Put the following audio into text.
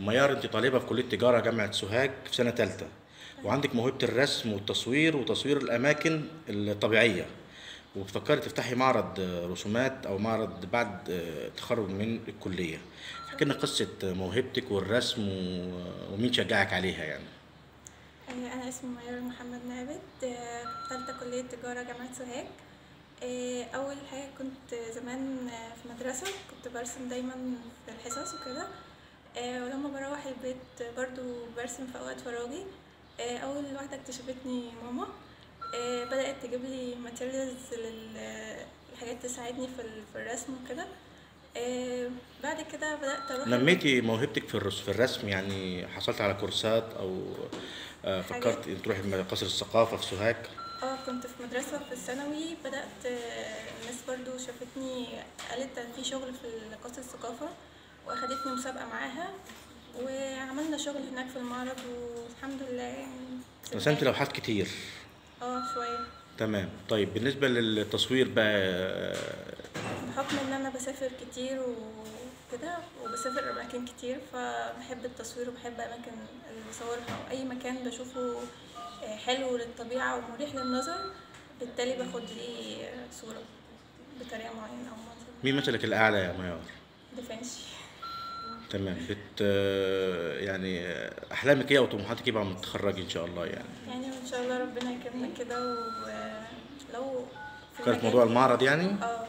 ميار، انت طالبه في كليه تجاره جامعه سوهاج في سنه ثالثه، وعندك موهبه الرسم والتصوير وتصوير الاماكن الطبيعيه، وبتفكري تفتحي معرض رسومات او معرض بعد التخرج من الكليه. احكي لنا قصه موهبتك والرسم ومين شجعك عليها يعني. أنا اسمي ميار محمد نابت، تالتة كلية تجارة جامعة سوهاج. أول حاجة كنت زمان في مدرسة كنت برسم دايما في الحصص وكده. ولما بروح البيت برضو برسم في أوقات فراغي. أول واحدة اكتشفتني ماما. بدأت تجيب لي ماتيريالز للحاجات تساعدني في الرسم وكده. بعد كده بدأت أروح نميتي موهبتك في الرسم يعني، حصلت على كورسات او حاجات. فكرت ان تروحي قصر الثقافه في سوهاج؟ كنت في مدرسة في الثانوي، بدأت الناس برضو شافتني، قالت ده في شغل في قصر الثقافة، وأخدتني مسابقة معاها، وعملنا شغل هناك في المعرض والحمد لله يعني رسمت كسبناه. لوحات كتير؟ شوية. تمام. طيب بالنسبة للتصوير بقى بحكم ان انا بسافر كتير وكده وبسافر اماكن كتير، فبحب التصوير وبحب اماكن اللي بصورها، واي مكان بشوفه حلو للطبيعة ومريح للنظر، بالتالي باخد ليه صورة بطريقة معينة او منظر مين معين. مثلك الأعلى يا ميار؟ دافنشي. تمام. يعني أحلامك إيه أو طموحاتك إيه بعد ما تتخرجي إن شاء الله يعني؟ يعني ان شاء الله ربنا يكرمنا كده، ولو في فكرت موضوع مجال. المعرض يعني؟